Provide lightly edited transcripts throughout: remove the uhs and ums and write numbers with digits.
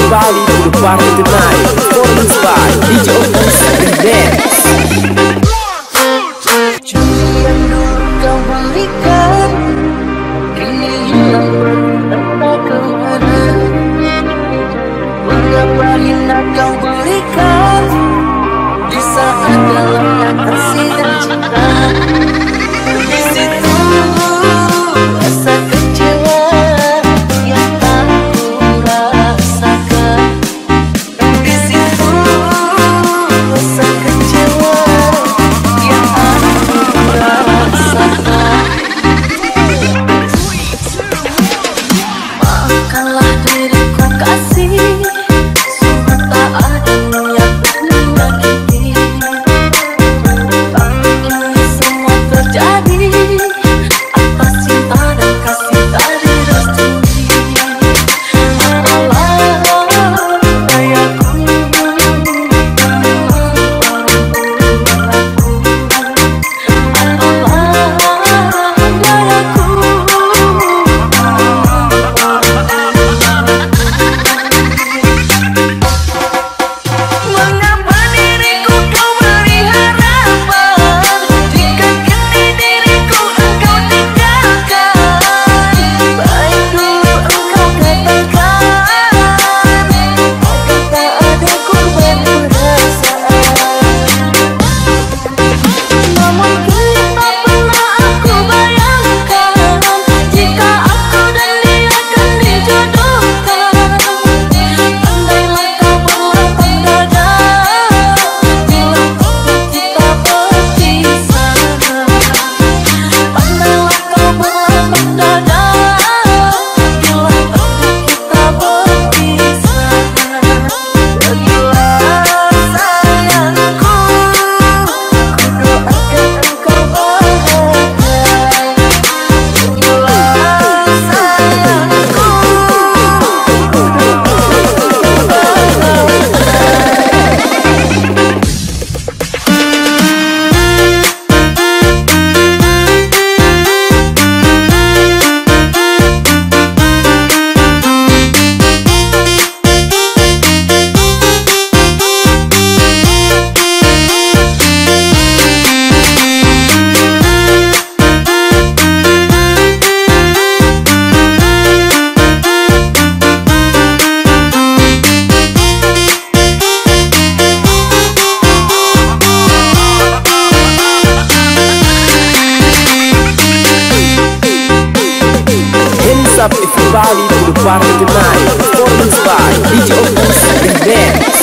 everybody to the party tonight. Performance by DJ Opus and Dance. Yang dulu kau berikan kini hilang entah kemana. Mengapa hendak kau berikan di saat dalamnya kasih dan cinta. Di situ rasa kecewa yang aku rasakan. Di situ rasa kecewa yang aku rasakan. Maafkanlah diriku kasih, sungguh tak ada niat menyakiti. Tapi ini semua terjadi atas cinta dan kasih tak direstui. Apalah dayaku menolong orang tuaku. Apalah dayaku mengapa diriku kau beri harapan jika kini diriku engkau tinggalkan. Baik dulu engkau katakan agar tak ada korban perasaan. Namun kini tak pernah aku bayangkan jika aku dan dia akan dijodohkan. Andailah kau berlapang dada bila kita berpisah. Andailah kau berlapang dada bila kita berpisah. Pergilah sayangku, ku doakan engkau bahagia. Pergilah sayangku, ku doakan Hands up everybody to the party tonight. Performance by DJ Opus and Dance.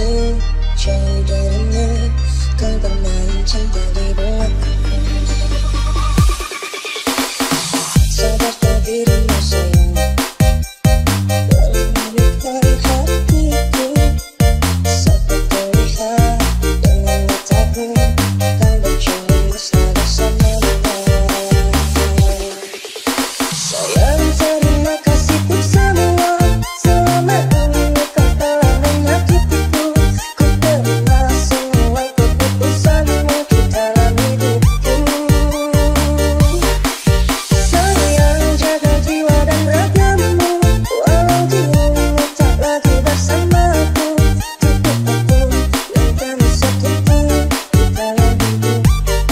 aku jauh darinya, kau bermain cinta di belakangku. Sadarkah dirimu sayang, belum melukai hatiku. Saat kau lihat dengan mataku, kau berjuang mesra bersamaku. Sayang, terima kasih untuk semua. Selama ini kau telah menyakitiku. Ku terima semua keputusanmu di dalam hidupku. Sayang, jaga jiwa dan ragamu, walau dirimu tak lagi bersamaku. Cukup aku yang kami satukan di dalam hidup.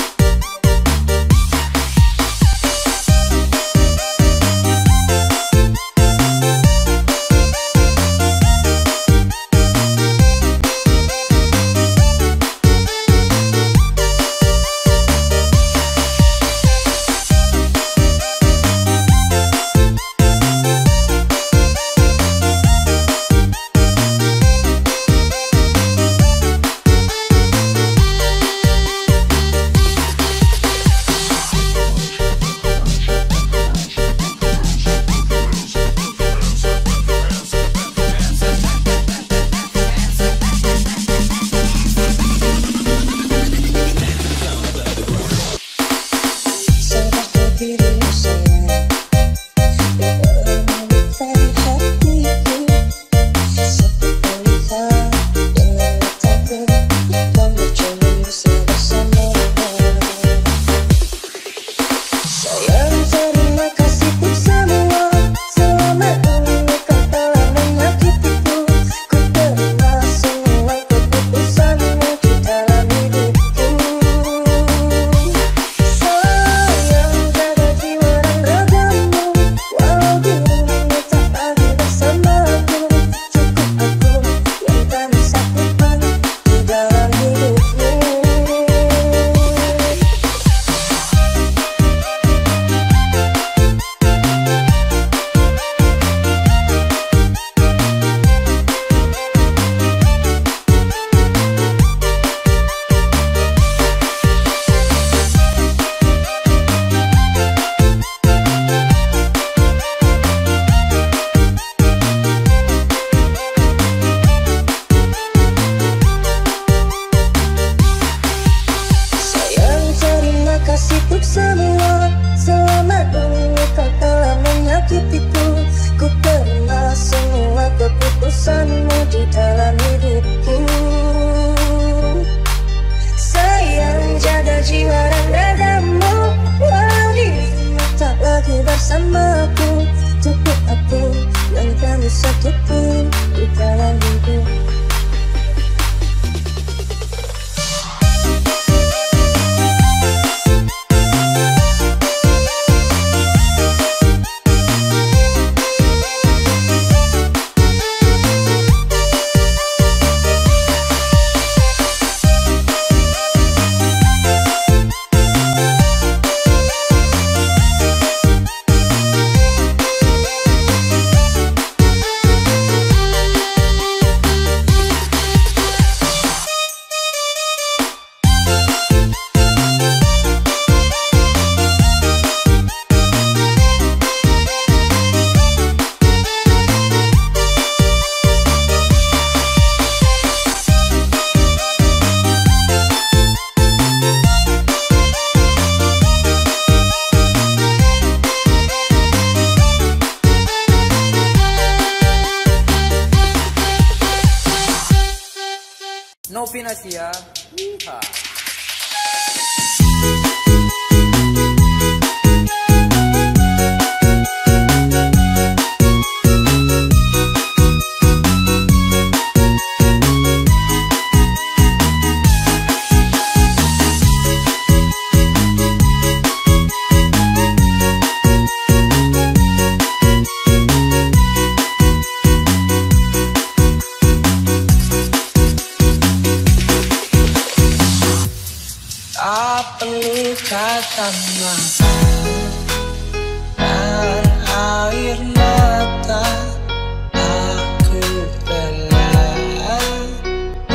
Sadarkah dirimu sayang, belum melukai hatiku. Saat kau lihat dengan mataku, kau berjuang mesra bersamaku. Sayang, terima kasih untuk semua. Selama ini kau telah menyakitiku. Ku terima semua keputusanmu di dalam hidupku. Sayang, jaga jiwa dan ragamu, walau dirimu tak lagi bersamaku. Cukup aku yang kami satukan di dalam hidupku. Sayang, terima kasih untuk semua. Selama ini kau telah menyakitiku. Ku terima semua keputusanmu di dalam hidupku. Sayang, jaga jiwa dan ragamu, walau dirimu tak lagi bersamaku. Cukup aku yang kami satukan di dalam hidup. Novinasia. Yeehaw. perlu kata maaf dan air mata. Aku rela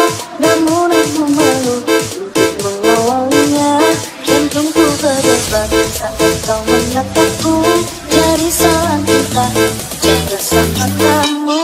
namun aku malu untuk mengawalinya. Jantungku berdebar saat kau menatapku. Jadi salah kita jaga sama kamu.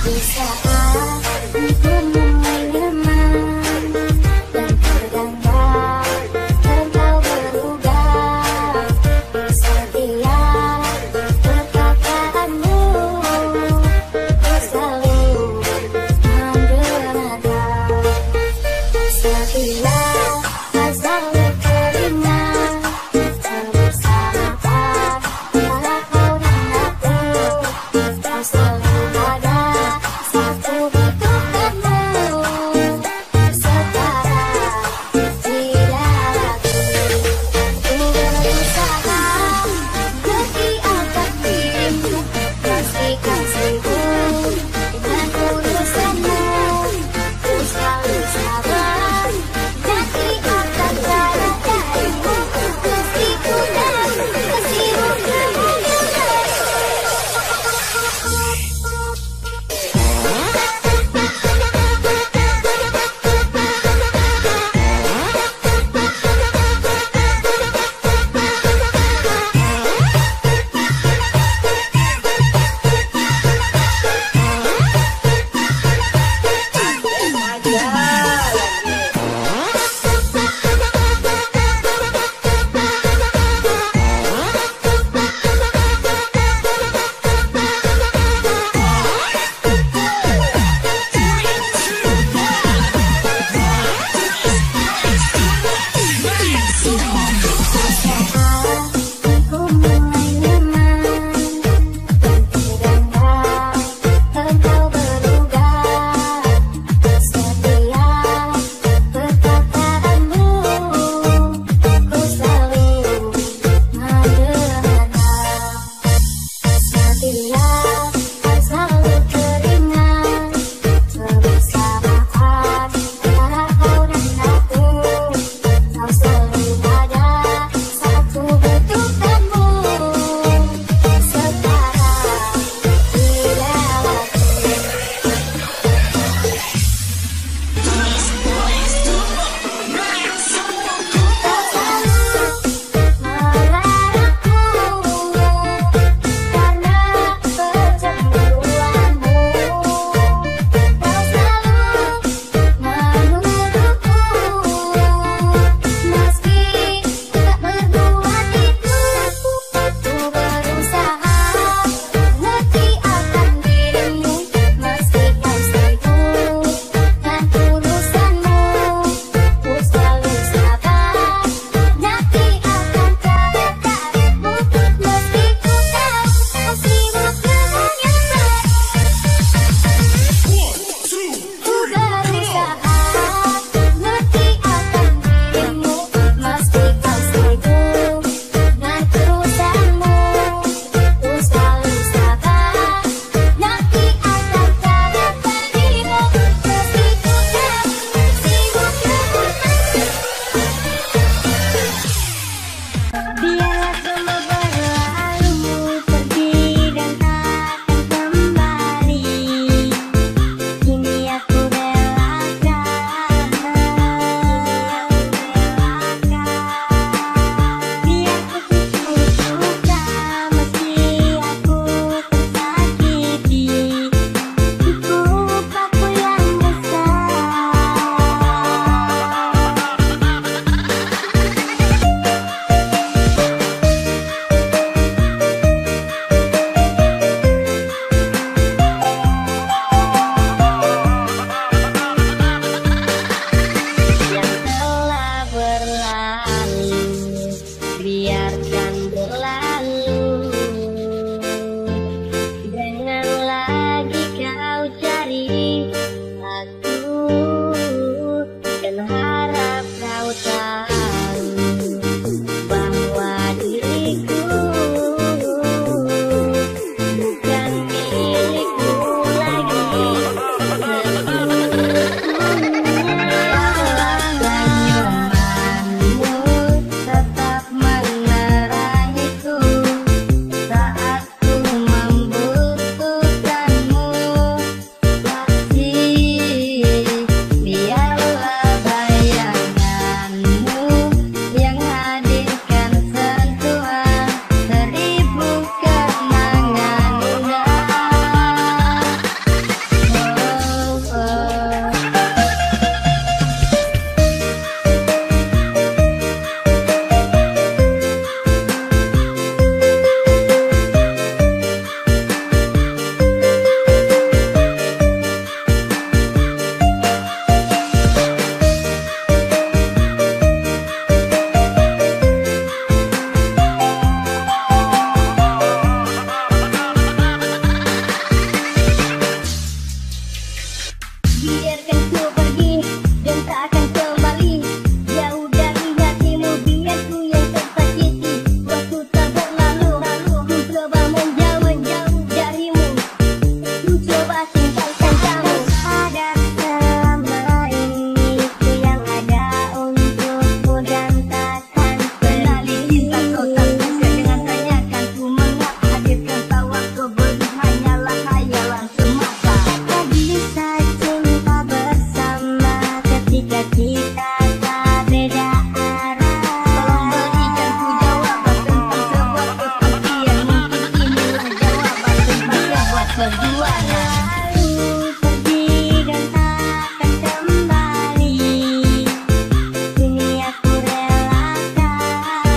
Di saat ku menyeman dan terdengar engkau berubah, setiap perkataanmu ku selalu menggerakkan. Setiap azal teringat terbersama para kau dan aku, kau selalu ada satu hidup karena keduanya. Lalu pergi dan takkan kembali. Dunia ku relakan.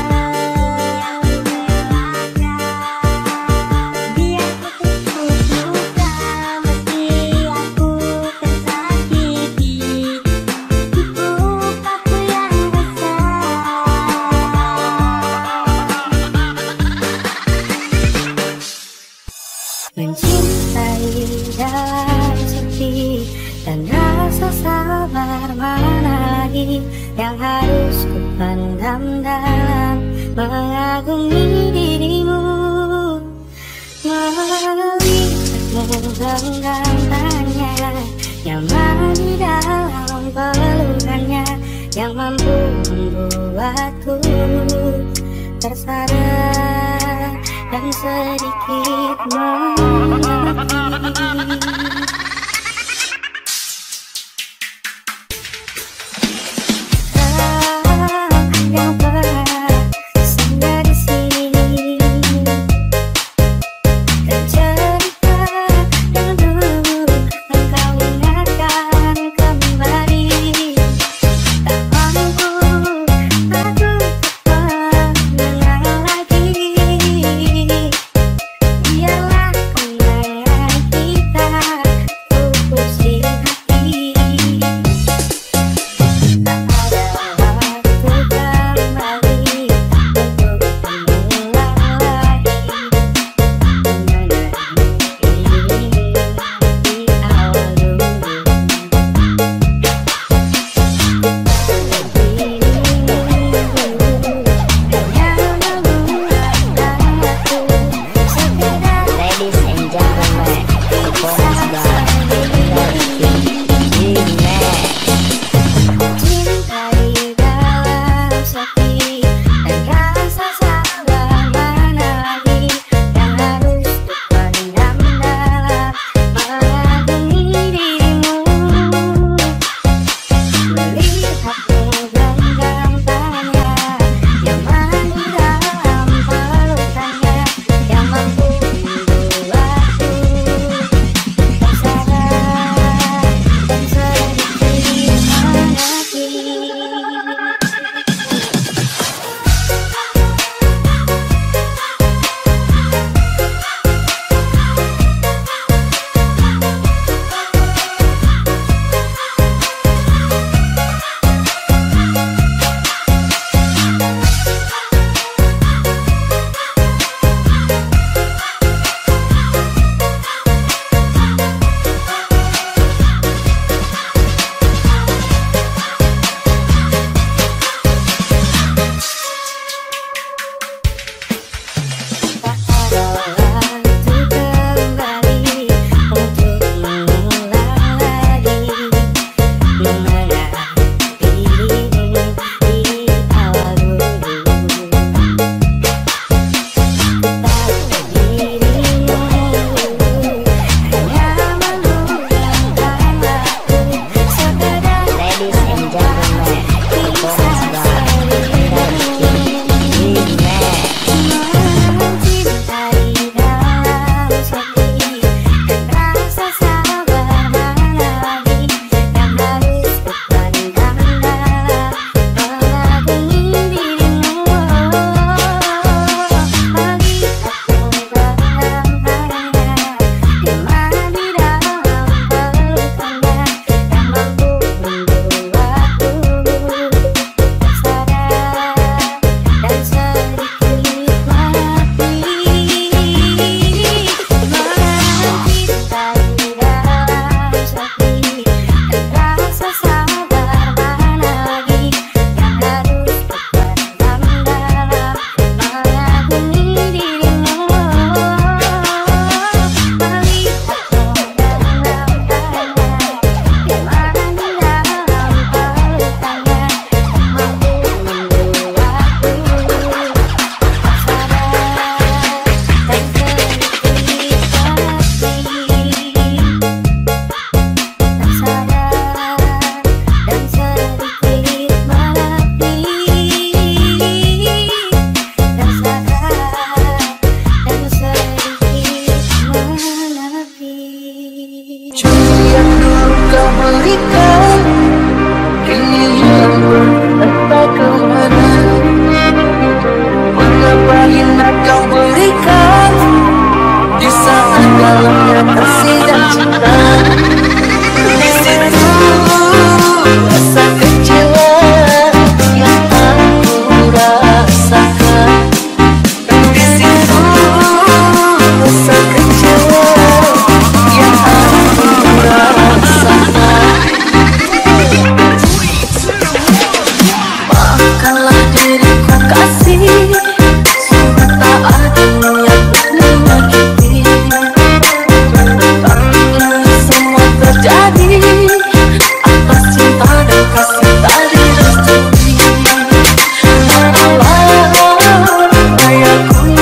Biar ku terluka meski aku tersakiti. Cukup aku yang besar. Mencintai dalam sepi dan rasa sabar mana lagi yang harus ku pendam dalam mengagumi dirimu. Melihatmu genggam tangannya, nyaman di dalam pelukannya yang mampu membuatku tersadar dan sedikit mengerti. Yang pernah singgah di sini dan cerita yang dulu engkau ingatkan kembali. Tak mampu aku tepat mengenang lagi. Biarlah kenangan kemana? Mengapa hendak kau berikan di saat dalamnya kasih dan cinta? Di situ rasa kecewa yang aku rasakan. Di situ rasa kecewa yang aku rasakan. Maafkanlah diriku kasih, sungguh tak ada niat menyakiti. Tapi ini semua terjadi atas cinta dan kasih tak direstui. Ayahku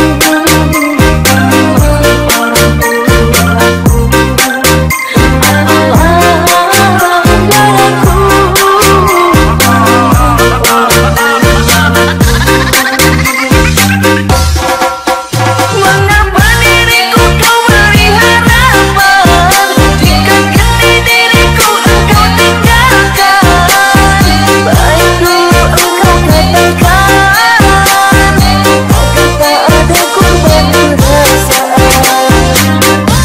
mengapa diriku kau beri harapan, jika kini diriku engkau tinggalkan. Baik dulu engkau katakan, agar tak ada korban perasaan.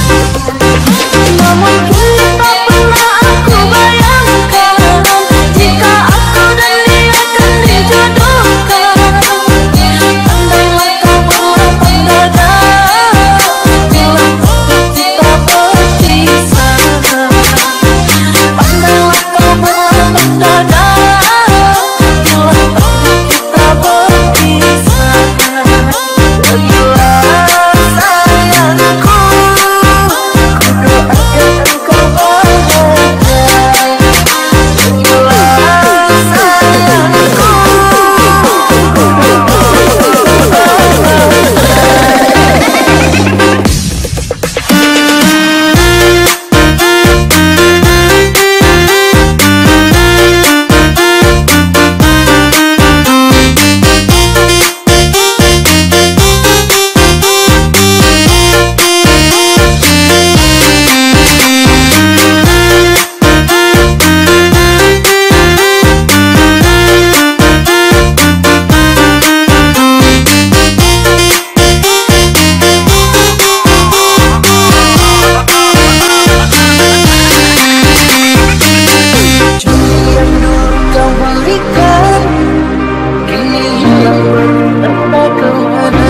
Namun kini tak pernah aku bayangkan, jika aku dan dia akan dijodohkan. Andailah kau berlapang dada, bila kita berpisah. Andailah kau berlapang dada, bila kita berpisah. Pergilah sayangku, ku doakan engkau bahagia. Pergilah sayangku, yang dulu kau berikan, kini hilang entah kemana.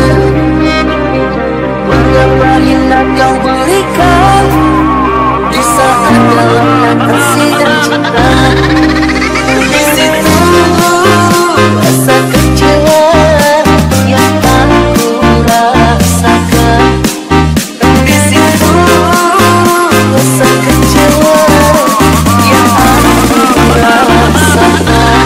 Mengapa hendak kau berikan di saat dalamnya kasih dan cinta? Di situ rasa kecewa yang aku rasakan. Di situ rasa kecewa yang aku rasakan.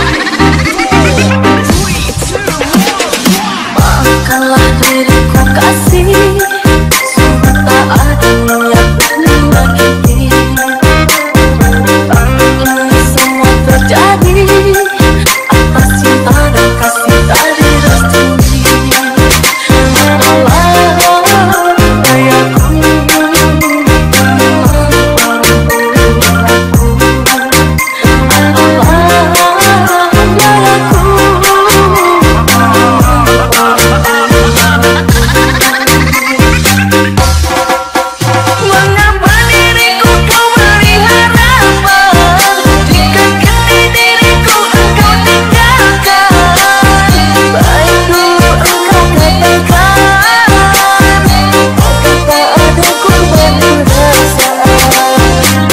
Maafkanlah diriku kasih, sungguh tak ada niat menyakiti. Tapi ini semua terjadi atas cinta dan kasih tak direstui. Ayahku mengapa diriku kau beri harapan, jika kini diriku engkau tinggalkan. Baik dulu engkau katakan, agar tak ada korban perasaan.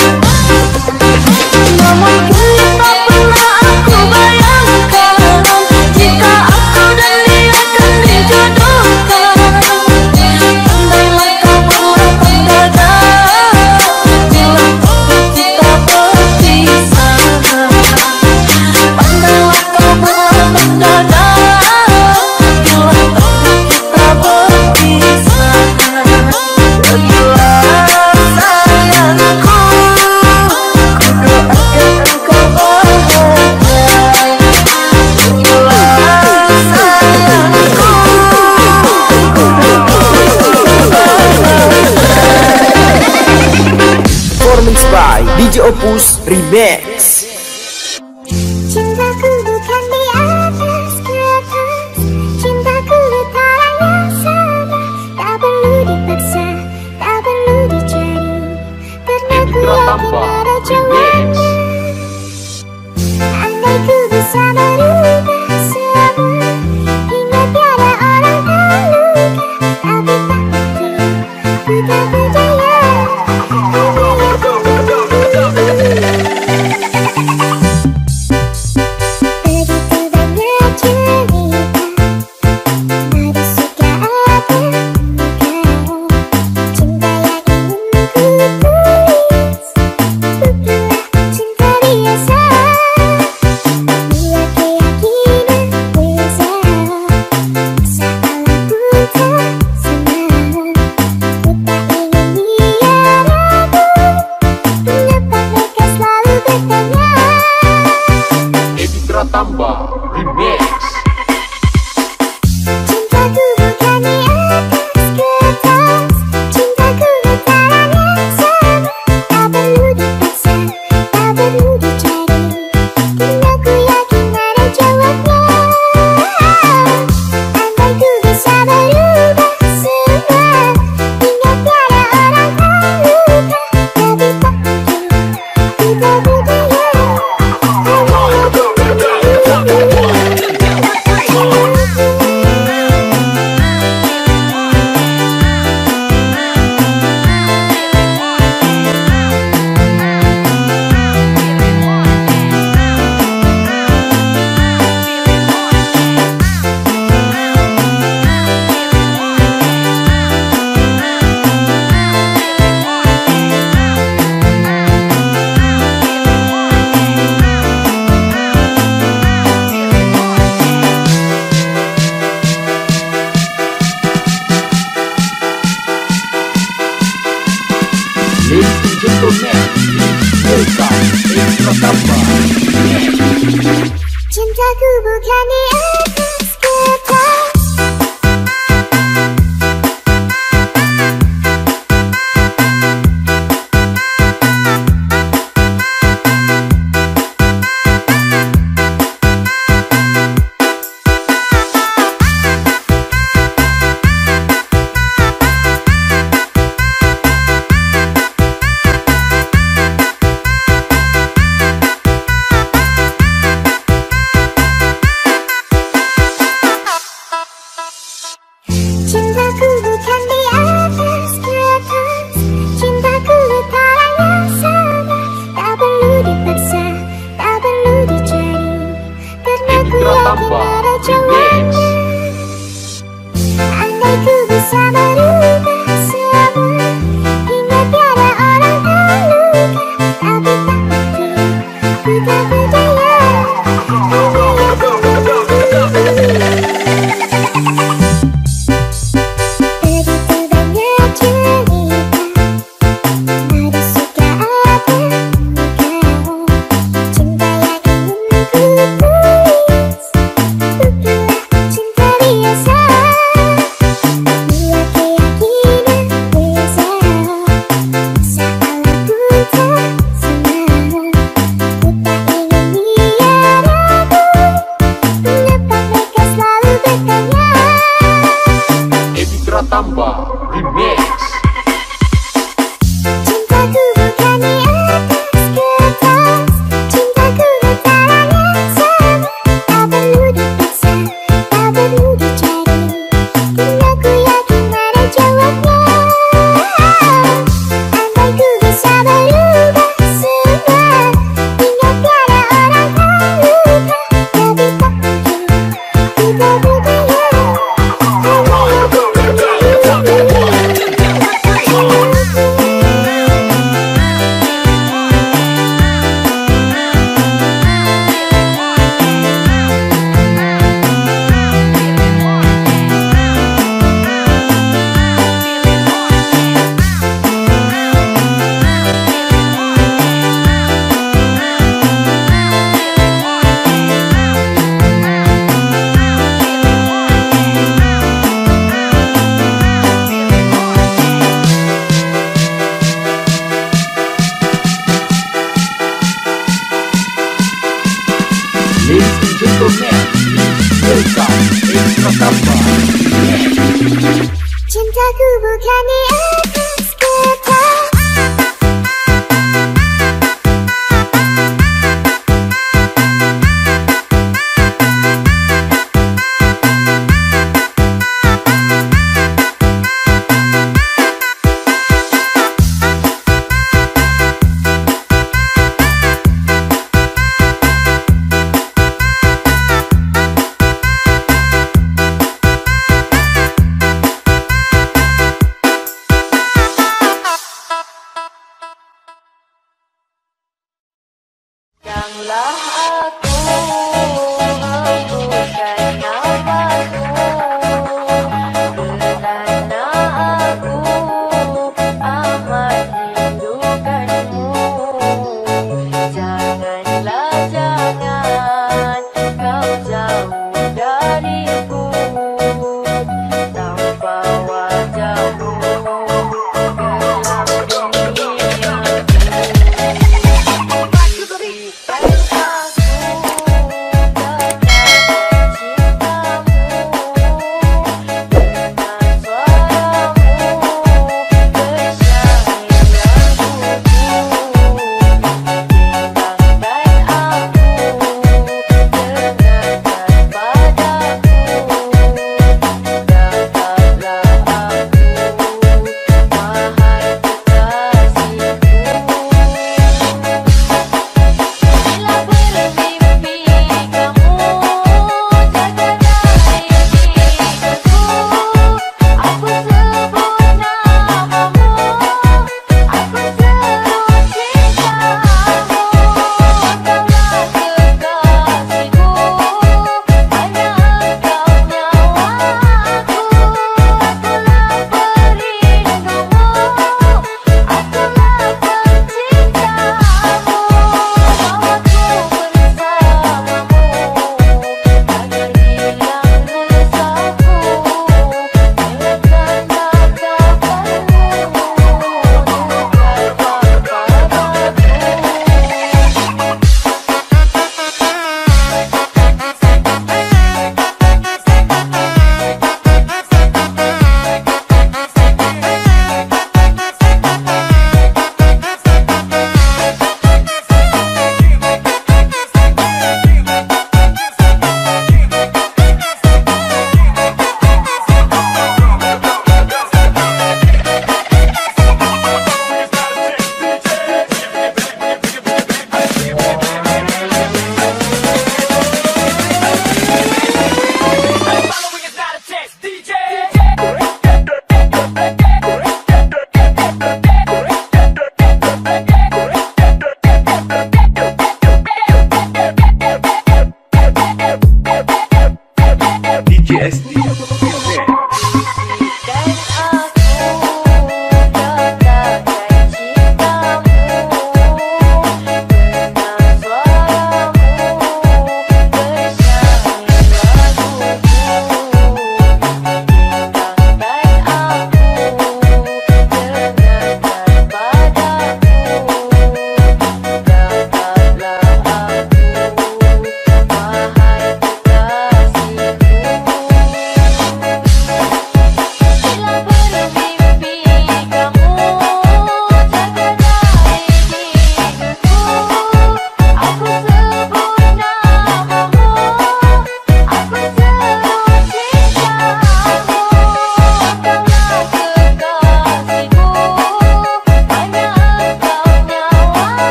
Namun kini tak pernah aku bayangkan, jika aku dan dia akan dijodohkan. Andailah kau berlapang dada, bila kita berpisah. Andailah kau berlapang dada, bila kita berpisah. Pergilah sayangku, ku doakan engkau bahagia. Pergilah sayangku, ku doakan Performance by DJ Opus Remix. Cintaku bukan di atas Pratamba Remix. Andai ku bisa merubah semua hingga tiada orang terluka, tapi tak ku berdaya. Begitu banyak cerita, ada suka ada duka, cinta yang ingin ku tulis bukanlah cinta biasa. Dua keyakinan beza, salah pun tak sama. Ku tak ingin dia ragu, mengapa mereka selalu bertanya. Edi Pratamba Remix. Cintaku bukan di atas kertas, cintaku getaran yang sama. Tak perlu dipaksa, tak perlu dicari, karena ku yakin ada jawabnya. Andai ku bisa berubah semua hingga tiada orang terluka, tapi tak mungkin ku tak berdaya. Ladies and gentlemen, welcome Edi Pratamba Remix. Cintaku bukan di atas kertas. Padaku